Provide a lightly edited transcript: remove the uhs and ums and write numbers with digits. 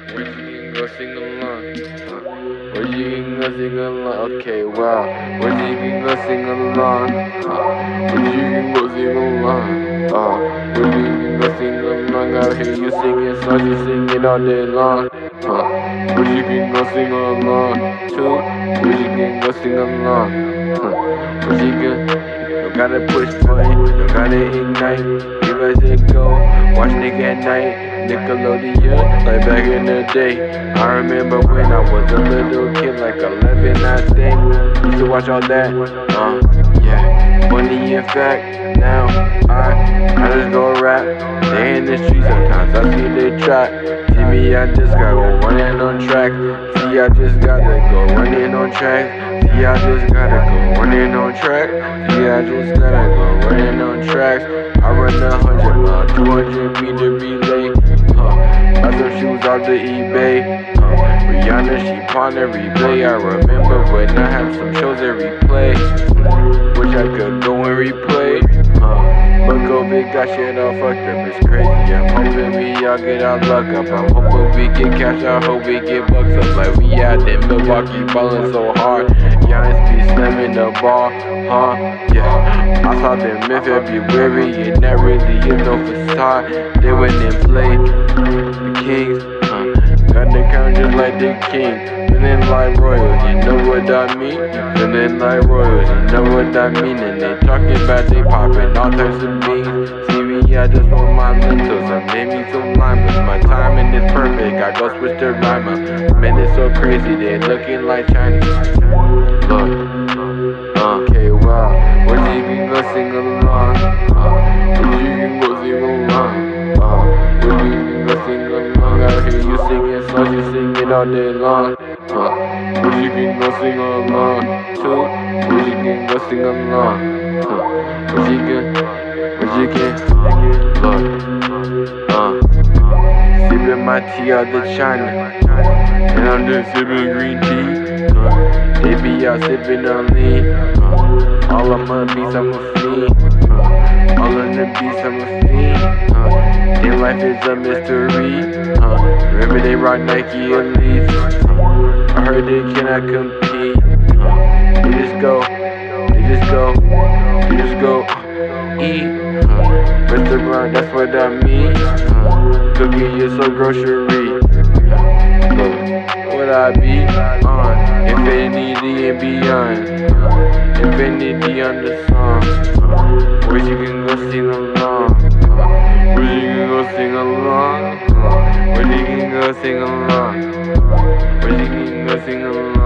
Where you can go sing along? Where you can go sing along? Okay, wow. Where you can go sing along? Where you can go sing along? Where you can go sing along? I hear you singing songs, you singing all day long. Where you can go sing along? Too. Where you can go sing along? Where you can? Don't gotta push play, don't gotta ignite. Give us a go. Watch Nick at night, Nickelodeon, like back in the day. I remember when I was a little kid, like 11, I think. Used to watch all that, yeah. Funny in fact, now I just go rap. They in the street sometimes, I see they trap. See me, I just gotta go running on track. See, I just gotta go running on track. See, I just gotta go running on track. See, I just gotta go running on tracks. I run 100 mile, 200 meter relay. Buy some shoes off the eBay. Rihanna, she pawned a replay. I remember when I had some shows to replay. Wish I could go and replay. But COVID got shit all fucked up, it's crazy. I'm hoping we all get our luck up. I'm hoping we get cash, I hope we get bucks up. Like we out in Milwaukee ballin' so hard. Giannis be slamming the ball, yeah. I saw them in February, and that really is no facade. They went and played the Kings, got the crown just like the king. Feeling like royals, you know what I mean? Feeling like royals, you know what I mean? And they talking about they popping all types of beans. See me, I just want my lentils, I made me some limers. My timing is perfect, I go switch the rhymer. Man, it's so crazy, they looking like Chinese. Look, okay, wow. Where you can go sing along? Where you can go sing along? Where you can go sing along? I hear you singing songs, you singing all day long. Where you can go sing along? Too. Where you can go sing along? Where you can, look, sipping my tea out the China, and I'm just sipping green tea. They be out sipping on lean. All of my beats, I'm a fiend. All of the beats, I'm a fiend. Their life is a mystery. Remember they rock Nike Elites. I heard they cannot compete. They just go, eat. Restaurant, that's what I mean. Cooking your soul grocery. What I be on? Infinity and beyond. Infinity on the song. Where you can go sing along. Where you can go sing along. Where you can go sing along. Where you can go sing along.